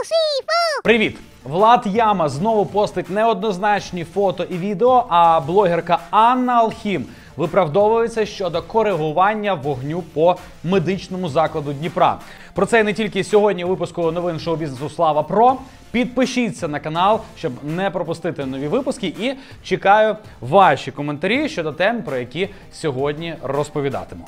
Привіт! Влад Яма знову постить неоднозначні фото і відео, а блогерка Анна Алхім виправдовується щодо коригування вогню по медичному закладу Дніпра. Про це і не тільки сьогодні у випуску новин шоу-бізнесу Слава Про. Підпишіться на канал, щоб не пропустити нові випуски, і чекаю ваші коментарі щодо тем, про які сьогодні розповідатиму.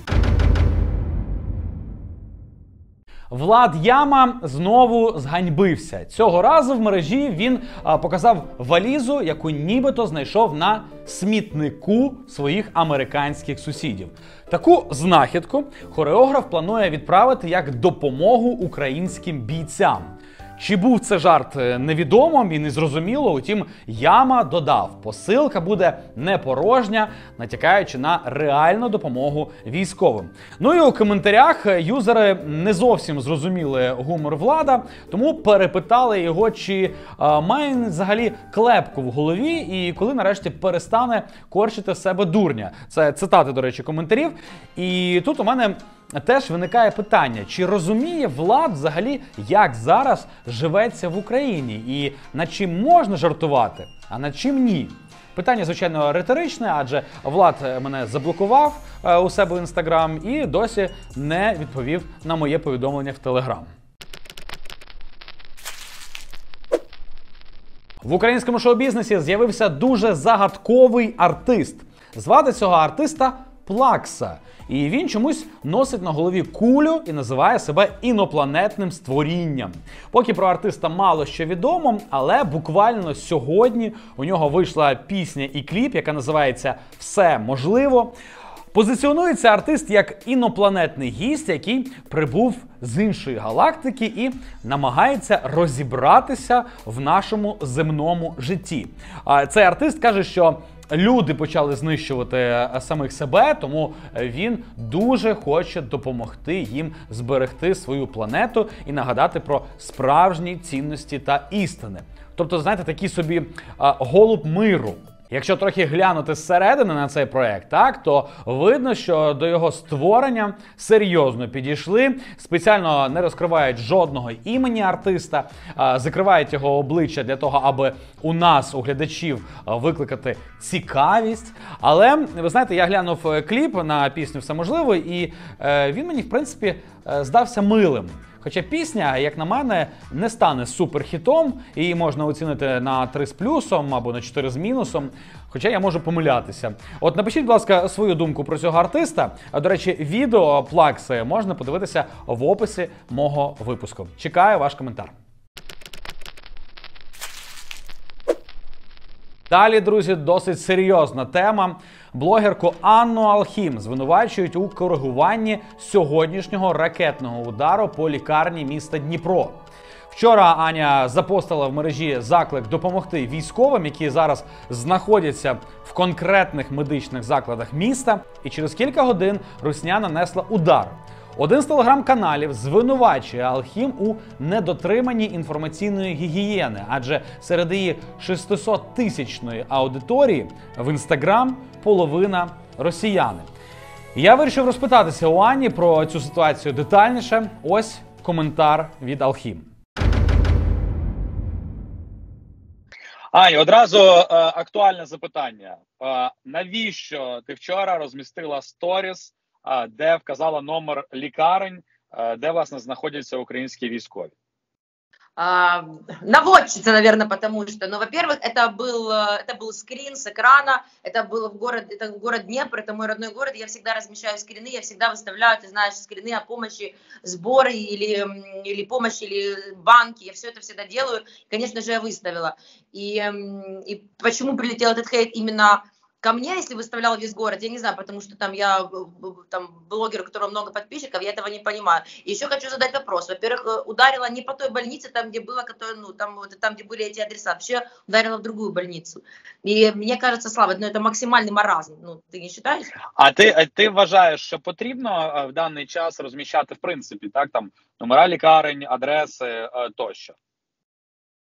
Влад Яма знову зганьбився. Цього разу в мережі він показав валізу, яку нібито знайшов на смітнику своїх американських сусідів. Таку знахідку хореограф планує відправити як допомогу українським бійцям. Чи був це жарт, невідомо і незрозуміло, утім Яма додав, посилка буде не порожня, натякаючи на реальну допомогу військовим. Ну і у коментарях юзери не зовсім зрозуміли гумор Влада, тому перепитали його, чи має взагалі клепку в голові і коли нарешті перестане корчити з себе дурня. Це цитати, до речі, коментарів. І тут у мене теж виникає питання, чи розуміє Влад взагалі, як зараз живеться в Україні і над чим можна жартувати, а над чим ні? Питання, звичайно, риторичне, адже Влад мене заблокував у себе в Інстаграм і досі не відповів на моє повідомлення в Телеграм. В українському шоу-бізнесі з'явився дуже загадковий артист. Звати цього артиста Плакса. І він чомусь носить на голові кулю і називає себе інопланетним створінням. Поки про артиста мало що відомо, але буквально сьогодні у нього вийшла пісня і кліп, яка називається «Все можливо». Позиціонується артист як інопланетний гість, який прибув з іншої галактики і намагається розібратися в нашому земному житті. Цей артист каже, що люди почали знищувати самих себе, тому він дуже хоче допомогти їм зберегти свою планету і нагадати про справжні цінності та істини. Тобто, знаєте, такий собі голуб миру. Якщо трохи глянути зсередини на цей проект, то видно, що до його створення серйозно підійшли, спеціально не розкривають жодного імені артиста, закривають його обличчя для того, аби у нас, у глядачів, викликати цікавість. Але, ви знаєте, я глянув кліп на пісню «Все можливо», і він мені, в принципі, здався милим. Хоча пісня, як на мене, не стане суперхітом, її можна оцінити на 3 з плюсом або на 4 з мінусом, хоча я можу помилятися. От напишіть, будь ласка, свою думку про цього артиста. До речі, відео Плакси можна подивитися в описі мого випуску. Чекаю ваш коментар. Далі, друзі, досить серйозна тема. Блогерку Анну Алхім звинувачують у коригуванні сьогоднішнього ракетного удару по лікарні міста Дніпро. Вчора Аня запостила в мережі заклик допомогти військовим, які зараз знаходяться в конкретних медичних закладах міста. І через кілька годин русня нанесла удар. Один з телеграм-каналів звинувачує Алхім у недотриманні інформаційної гігієни, адже серед її 600-тисячної аудиторії в Інстаграм половина росіяни. Я вирішив розпитатися у Ані про цю ситуацію детальніше. Ось коментар від Алхім. Аня, одразу актуальне запитання. Навіщо ти вчора розмістила сторіс, де вказала номер лікарень, де, власне, знаходяться українські військові? Наводчица, наверное, потому что, ну, во-первых, это был скрин с экрана, это город Днепр, это мой родной город, я всегда размещаю скрины, я всегда выставляю, ты знаешь, скрины о помощи, сборы или помощи, или банки, я все это всегда делаю, конечно же, я выставила. И почему прилетел этот хейт именно ко мне, если выставлял весь город, я не знаю, потому что я блогер, у которого много подписчиков, я этого не понимаю. И еще хочу задать вопрос. Во-первых, ударила не по той больнице, там, где было, там, где были эти адреса, вообще ударила в другую больницу. И мне кажется, Слава, это максимальный маразм, ты не считаешь? А ти вважаєш, що потрібно в даний час розміщати, в принципі, так, там, номера лікарень, адреси тощо?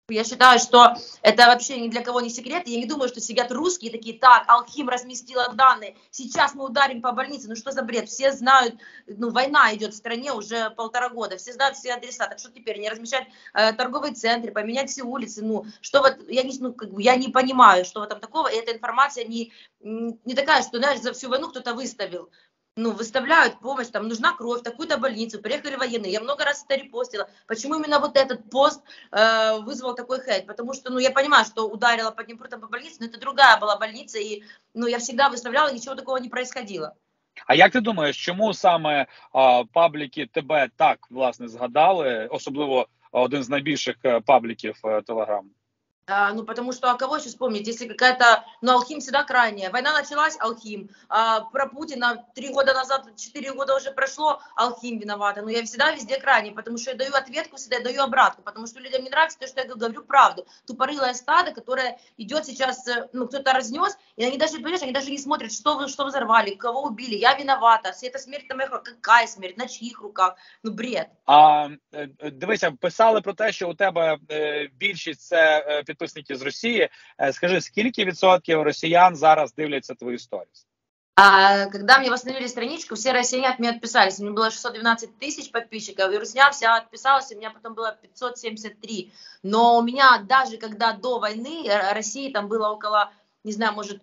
Я считаю, что это вообще ни для кого не секрет. Я не думаю, что сидят русские такие, так, Алхим разместила данные, сейчас мы ударим по больнице. Ну что за бред? Все знают, ну война идет в стране уже 1,5 года, все знают все адреса. Так что теперь, не размещать торговые центры, поменять все улицы? Ну, что вот, я не, ну, как бы, я не понимаю, что в этом такого. И эта информация не такая, что, знаешь, за всю войну кто-то выставил. Ну, выставляют помощь, там нужна кровь, такую-то больницу, приехали военные. Я много раз это репостила. Почему именно вот этот пост вызвал такой хейт? Потому что, ну, я понимаю, что ударила по Днепру там по больнице, но это другая была больница, и, ну, я всегда выставляла, ничего такого не происходило. А як ти думаєш, чому саме пабліки тебе так, власне, згадали, особливо один з найбільших пабліків Telegram? Ну, потому что, а кого еще вспомнить, если какая-то, ну, Алхим всегда крайняя. Война началась, Алхим. Про Путина 3 года назад, 4 года уже прошло, Алхим виновата. Но я всегда везде крайняя, потому что я даю ответку, всегда я даю обратку, потому что людям не нравится то, что я говорю правду. Тупорылое стадо, которое идет сейчас, ну, кто-то разнес, и они даже, понимаешь, они даже не смотрят, что взорвали, кого убили, я виновата, вся эта смерть на моих руках, какая смерть, на чьих руках, ну, бред. Дивися, писали про те, що у тебе більшість це підписники з Росії. Скажи, скільки відсотків росіян зараз дивляться твої сторіс? Когда мне восстановили страничку, все россияне от меня отписались. У меня было 612 тысяч подписчиков, и Русня вся отписалась, и у меня потом было 573. Но у меня даже когда до войны России там было около, не знаю, может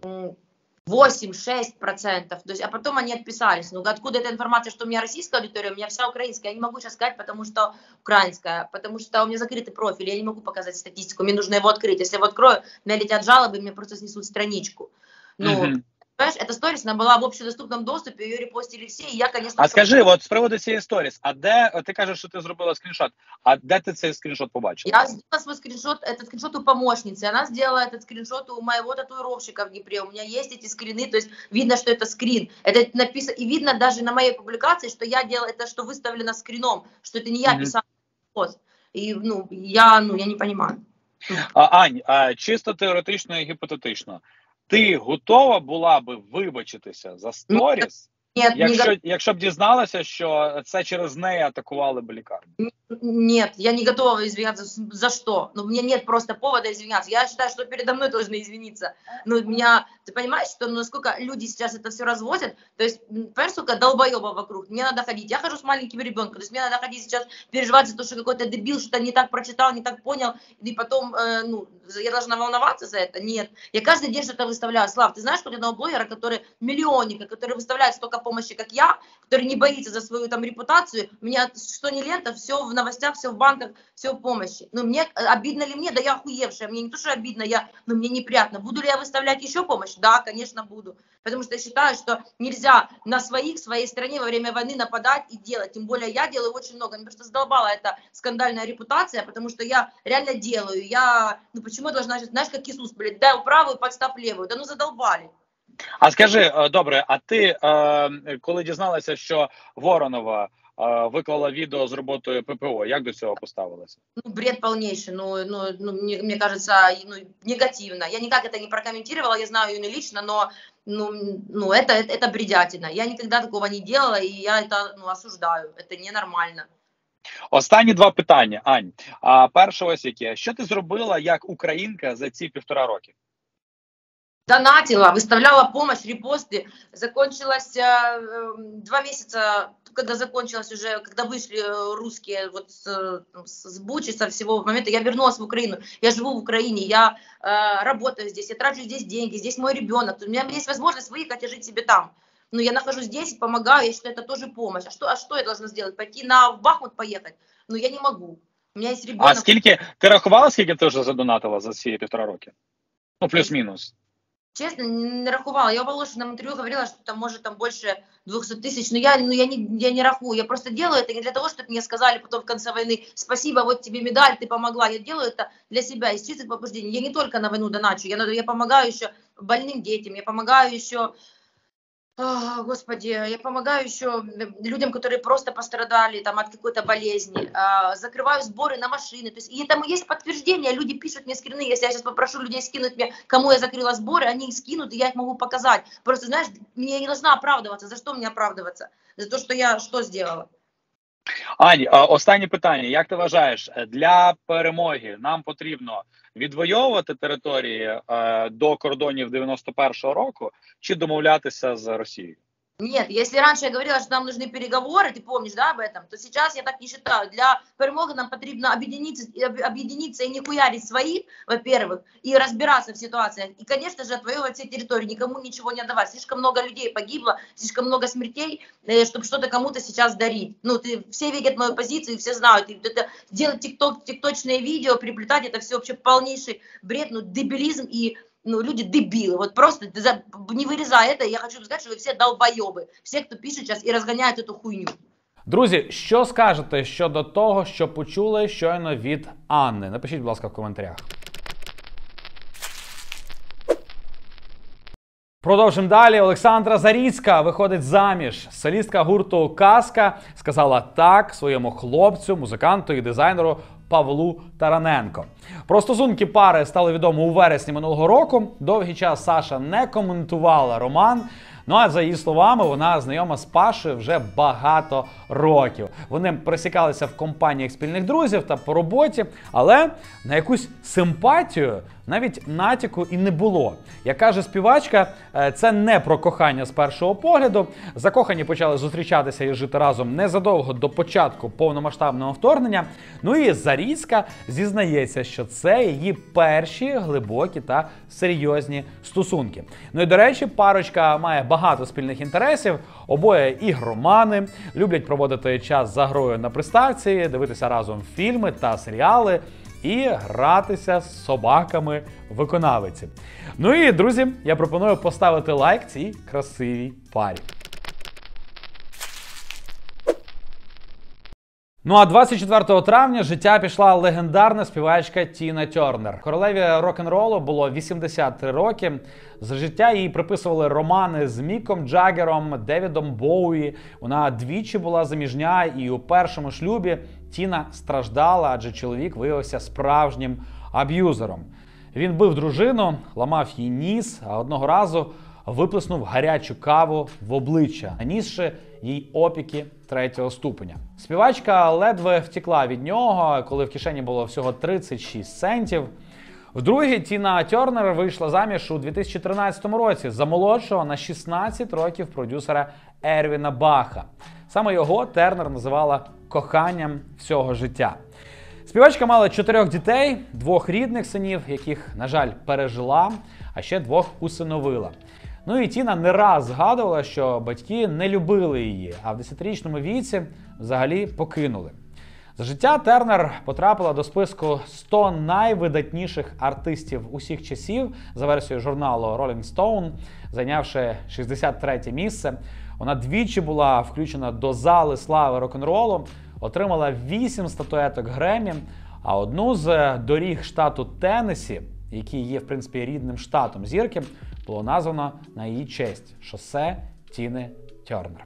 8-6%, то есть, а потом они отписались. Ну, откуда эта информация, что у меня российская аудитория, у меня вся украинская, я не могу сейчас сказать, потому что украинская, потому что у меня закрытый профиль, я не могу показать статистику, мне нужно его открыть. Если я его открою, мне летят жалобы, мне просто снесут страничку. Ну, понимаешь, эта сторис, она была в общедоступном доступе, ее репостили все, и я, конечно... А скажи, от з приводу цієї сторіс, а де, ти кажеш, що ти зробила скріншот, а де ти цей скріншот побачила? Я сделала свой скриншот, этот скриншот у помощницы, она сделала этот скриншот у моего татуировщика в Днепре, у меня есть эти скрины, то есть видно, что это скрин, это написано, и видно даже на моей публикации, что я делала это, что выставлено скрином, что это не я писала пост, и, ну, я не понимаю. Ань, чисто теоретично і гіпотетично, ти готова була би вибачитися за сторіс, якщо б дізналася, що це через неї атакували б лікарню? Нет, я не готова извиняться. За что? Ну, у меня нет просто повода извиняться. Я считаю, что передо мной должны извиниться. Ну, ты понимаешь, что насколько люди сейчас это все развозят? То есть, понимаешь, сколько долбоебов вокруг? Мне надо ходить. Я хожу с маленьким ребенком. То есть, мне надо ходить сейчас переживать за то, что какой-то дебил что-то не так прочитал, не так понял. И потом, я должна волноваться за это? Нет. Я каждый день что-то выставляю. Слав, ты знаешь хоть одного блогера, который миллионника, который выставляет столько помощи, как я, который не боится за свою там репутацию? У меня что не лента, все в новостях, все в банках, все в помощи. Ну, мне обидно ли мне? Да я охуевшая. Мне не то, что обидно, мне неприятно. Буду ли я выставлять еще помощь? Да, конечно, буду. Потому что я считаю, что нельзя на своей стране во время войны нападать и делать. Тем более я делаю очень много. Мне просто задолбала эта скандальная репутация, потому что я реально делаю. Почему я должна, знаешь, как Иисус, блядь, дай правую, подстав левую. Да ну задолбали. А скажи, добре, а ти, коли дізналася, що Воронова виклала відео з роботою ППО, як до цього поставилася? Ну, бред полнейший, мне кажется, негативно. Я никак это не прокомментировала, я знаю ее не лично, но это бредятина. Я никогда такого не делала, и я это осуждаю. Это ненормально. Останні 2 питання, Ань. Перше ось яке. Що ти зробила як українка за ці 1,5 роки? Донатила, выставляла помощь, репосты. Закончилось 2 месяца, когда закончилось уже, когда вышли русские вот с Бучи, со всего момента, я вернулась в Украину. Я живу в Украине, я работаю здесь, я трачу здесь деньги, здесь мой ребенок. У меня есть возможность выехать и жить себе там. Но я нахожусь здесь, помогаю, я считаю, это тоже помощь. А что я должна сделать? Пойти в Бахмут поехать? Ну, я не могу. У меня есть ребенок. А скільки, ти рахувала, скільки ти вже задонатила за ці 1,5 роки? Ну, плюс-мінус. Честно, не рахувала. Я у Волошина интервью говорила, что там может там больше 200 тысяч. Но я не рахую. Я просто делаю это не для того, чтобы мне сказали потом в конце войны: спасибо, вот тебе медаль, ты помогла. Я делаю это для себя, из чистых побуждений. Я не только на войну доначу. Я помогаю еще больным детям, я помогаю еще... Господи, я помогаю еще людям, которые просто пострадали там, от какой-то болезни, закрываю сборы на машины, то есть, и этому есть подтверждение, люди пишут мне скрины, если я сейчас попрошу людей скинуть мне, кому я закрыла сборы, они их скинут, и я их могу показать. Просто, знаешь, мне не должна оправдываться. За что мне оправдываться? За то, что я что сделала? Ань, останнє питання. Як ти вважаєш, для перемоги нам потрібно відвоювати території до кордонів 91-го року чи домовлятися з Росією? Нет, если раньше я говорила, что нам нужны переговоры, ты помнишь, да, об этом, то сейчас я так не считаю. Для перемоги нам потрібно объединиться и не хуярить своих, во-первых, и разбираться в ситуациях. И, конечно же, отвоевывать все территории, никому ничего не отдавать. Слишком много людей погибло, слишком много смертей, чтобы что-то кому-то сейчас дарить. Ну, все видят мою позицию, все знают. И это, делать тикточные видео, приплетать, это все вообще полнейший бред, ну, дебилизм и... Ну, люди дебилы, вот просто не вырезай это, я хочу сказать, что вы все долбоебы, все, кто пишет сейчас и разгоняют эту хуйню. Друзі, що скажете щодо того, що почули щойно від Анни? Напишіть, будь ласка, в коментарях. Продовжимо далі. Олександра Заріцька виходить заміж. Солістка гурту «Казка» сказала так своєму хлопцю, музиканту і дизайнеру Павлу Тараненко. Про стосунки пари стало відомо у вересні минулого року. Довгий час Саша не коментувала роман. Ну а за її словами, вона знайома з Пашею вже багато років. Вони пересікалися в компаніях спільних друзів та по роботі, але на якусь симпатію навіть натяку і не було. Як каже співачка, це не про кохання з першого погляду. Закохані почали зустрічатися і жити разом незадовго до початку повномасштабного вторгнення. Ну і Заріцька зізнається, що це її перші глибокі та серйозні стосунки. Ну і, до речі, парочка має багато спільних інтересів. Обоє ігромани, люблять проводити час за грою на приставці, дивитися разом фільми та серіали і гратися з собаками-виконавиці. Ну і, друзі, я пропоную поставити лайк цій красивій парі. Ну а 24 травня життя пішла легендарна співачка Тіна Тернер. Королеві рок-н-ролу було 83 роки. За життя їй приписували романи з Міком Джаггером, Девідом Боуї. Вона двічі була заміжня і у першому шлюбі Тіна страждала, адже чоловік виявився справжнім аб'юзером. Він бив дружину, ламав їй ніс, а одного разу виплеснув гарячу каву в обличчя, нанісши їй опіки 3-го ступеня. Співачка ледве втекла від нього, коли в кишені було всього 36 центів. Вдруге Тіна Тернер вийшла заміж у 2013 році за молодшого на 16 років продюсера Ервіна Баха. Саме його Тернер називала коханням всього життя. Співачка мала 4 дітей, 2 рідних синів, яких, на жаль, пережила, а ще 2 усиновила. Ну і Тіна не раз згадувала, що батьки не любили її, а в 10-річному віці взагалі покинули. За життя Тернер потрапила до списку 100 найвидатніших артистів усіх часів за версією журналу Rolling Stone, зайнявши 63-те місце. Вона двічі була включена до зали слави рок-н-ролу, отримала 8 статуеток Греммі, а одну з доріг штату Теннессі, який є, в принципі, рідним штатом зірки, було названо на її честь – шосе Тіни Тернер.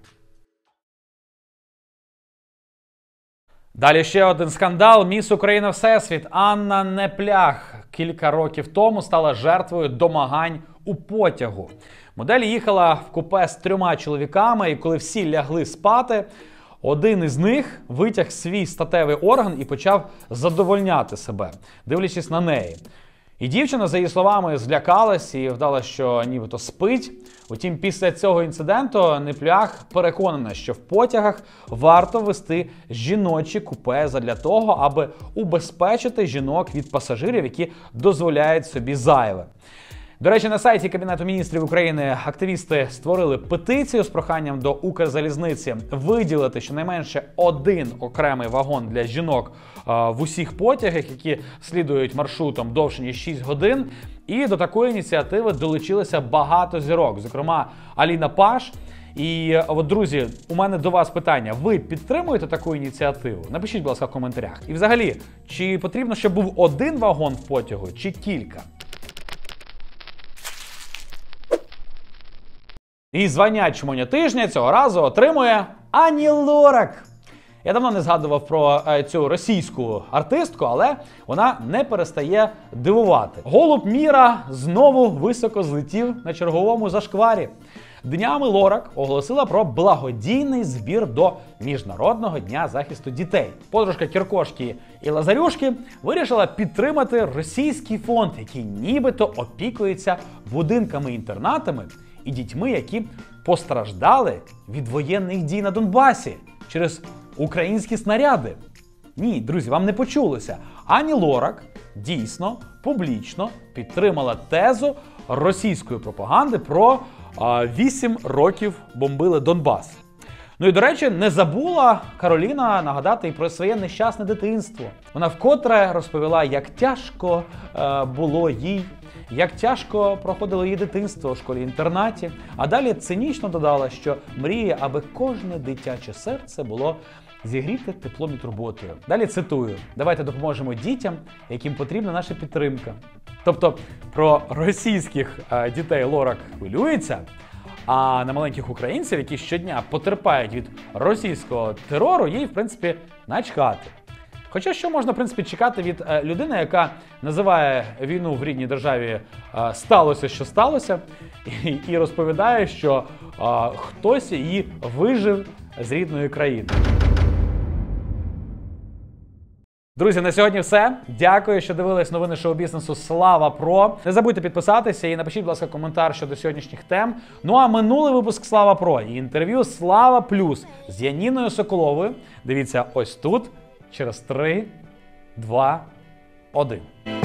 Далі ще один скандал. Міс Україна Всесвіт Анна Неплях кілька років тому стала жертвою домагань у потягу. Модель їхала в купе з 3 чоловіками, і коли всі лягли спати, один із них витяг свій статевий орган і почав задовольняти себе, дивлячись на неї. І дівчина, за її словами, злякалась і вдала, що нібито спить. Утім, після цього інциденту Неплях переконана, що в потягах варто вести жіночі купе задля того, аби убезпечити жінок від пасажирів, які дозволяють собі зайве. До речі, на сайті Кабінету міністрів України активісти створили петицію з проханням до Укрзалізниці виділити щонайменше 1 окремий вагон для жінок в усіх потягах, які слідують маршрутом довше ніж 6 годин. І до такої ініціативи долучилися багато зірок, зокрема Аліна Паш. І от, друзі, у мене до вас питання. Ви підтримуєте таку ініціативу? Напишіть, будь ласка, в коментарях. І взагалі, чи потрібно, щоб був 1 вагон в потягу, чи кілька? І звання чмоня тижня цього разу отримує Ані Лорак. Я давно не згадував про цю російську артистку, але вона не перестає дивувати. Голуб Міра знову високо злетів на черговому зашкварі. Днями Лорак оголосила про благодійний збір до Міжнародного дня захисту дітей. Подружка Кіркошки і Лазарюшки вирішила підтримати російський фонд, який нібито опікується будинками-інтернатами і дітьми, які постраждали від воєнних дій на Донбасі через українські снаряди. Ні, друзі, вам не почулося. Ані Лорак дійсно публічно підтримала тезу російської пропаганди про 8 років бомбили Донбас. Ну і, до речі, не забула Кароліна нагадати і про своє нещасне дитинство. Вона вкотре розповіла, як тяжко було їй, як тяжко проходило її дитинство у школі-інтернаті, а далі цинічно додала, що мріє, аби кожне дитяче серце було зігріти теплом і турботою. Далі цитую: «Давайте допоможемо дітям, яким потрібна наша підтримка». Тобто про російських дітей Лорак хвилюється, а на маленьких українців, які щодня потерпають від російського терору, їй, в принципі, начхати. Хоча що можна, в принципі, чекати від людини, яка називає війну в рідній державі «сталося, що сталося», і розповідає, що хтось її вижив з рідної країни. Друзі, на сьогодні все. Дякую, що дивились новини шоу-бізнесу Слава Про. Не забудьте підписатися і напишіть, будь ласка, коментар щодо сьогоднішніх тем. Ну а минулий випуск Слава Про і інтерв'ю Слава Плюс з Яніною Соколовою. Дивіться ось тут, через 3, 2, 1.